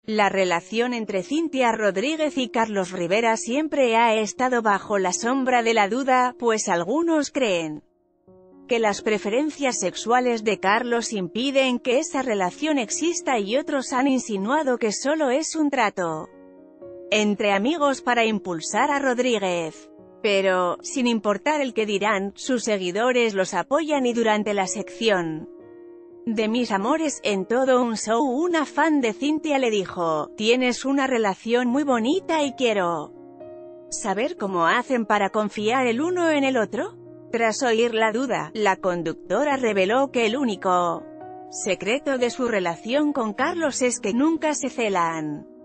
La relación entre Cintia Rodríguez y Carlos Rivera siempre ha estado bajo la sombra de la duda, pues algunos creen que las preferencias sexuales de Carlos impiden que esa relación exista y otros han insinuado que solo es un trato entre amigos para impulsar a Rodríguez. Pero, sin importar el que dirán, sus seguidores los apoyan y durante la sección de Mis Amores, en Todo un Show, una fan de Cintia le dijo: «Tienes una relación muy bonita y quiero saber cómo hacen para confiar el uno en el otro». Tras oír la duda, la conductora reveló que el único secreto de su relación con Carlos es que nunca se celan.